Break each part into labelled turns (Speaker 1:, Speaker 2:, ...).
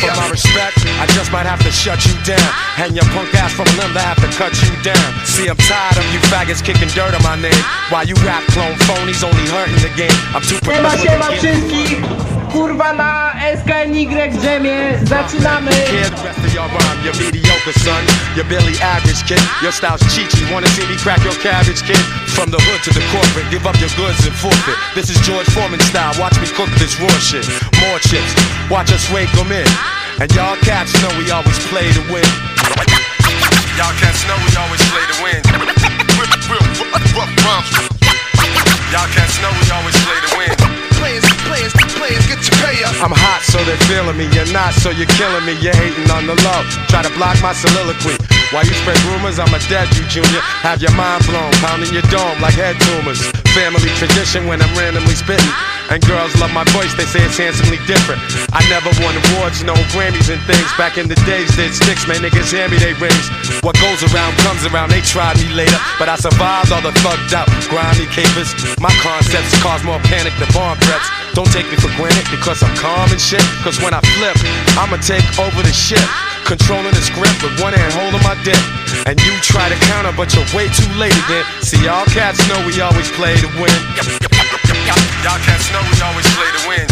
Speaker 1: For my respect, I just might have to shut you down. Hang your punk ass from a limb to have to cut you down. See, I'm tired of you faggots kicking dirt on my name. While you rap clone phonies only hurting the game. I'm too
Speaker 2: Siema wszystkich! Kurwa na SKNY Jamie, zaczynamy!
Speaker 1: The rest of your rhyme, you're mediocre, son. You're barely average, kid. Your style's cheeky. Wanna see me crack your cabbage, kid? From the hood to the corporate, give up your goods and forfeit. This is George Foreman style. Watch me cook this raw shit. More chips. Watch us rake them in. And y'all cats know we always play to win. Y'all cats know we always play to win. Y'all cats know we always play to win. Players, get your pay up. I'm hot, so they're feeling me. You're not, so you're killing me. You're hating on the love. Try to block my soliloquy. While you spread rumors, I'ma dead you, Junior. Have your mind blown, pounding your dome like head tumors. Family tradition when I'm randomly spitting. And girls love my voice, they say it's handsomely different. I never won awards, no Grammys and things. Back in the days, did sticks, man, niggas hear me, they rings. What goes around comes around, they tried me later. But I survived all the thugged out, grimy capers. My concepts cause more panic than bomb threats. Don't take me for granted because I'm calm and shit. Cause when I flip, I'ma take over the shit. Controlling the script with one hand holding my dick. And you try to counter, but you're way too late again. See, y'all cats know we always play to win. Y'all cats know we always play to win.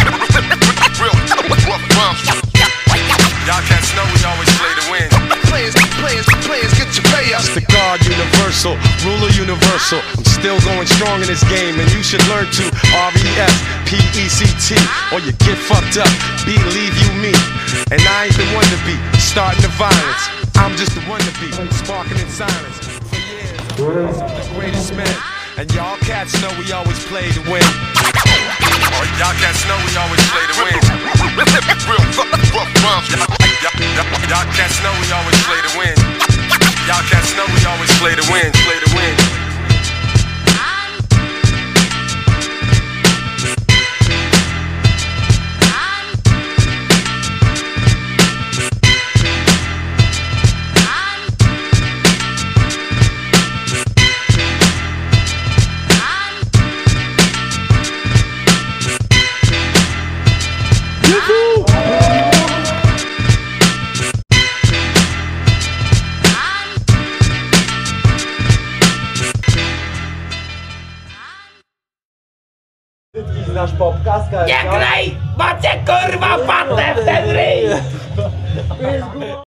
Speaker 1: Y'all cats know we always play to win. Players, get your pay up. It's the God universal, ruler universal. I'm still going strong in this game, and you should learn to RESPECT, or you get fucked up. Believe you me, and I ain't the one to be starting the violence. I'm just the one to be sparking in silence. For years, I'm the greatest man, and y'all cats know we always play to win. Y'all cats know we always play to win. Y'all cats know we always play to win. Y'all cats know we always play to win. Play to win.
Speaker 3: Znasz popka z KSK?
Speaker 2: Nie graj! Macie kurwa patę w ten ryj!